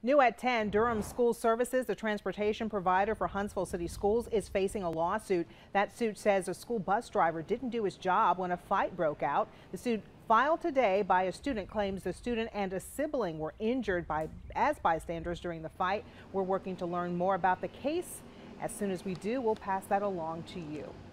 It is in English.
New at 10, Durham School Services, the transportation provider for Huntsville City Schools, is facing a lawsuit. That suit says a school bus driver didn't do his job when a fight broke out. The suit, filed today by a student, claims the student and a sibling were injured as bystanders during the fight. We're working to learn more about the case. As soon as we do, we'll pass that along to you.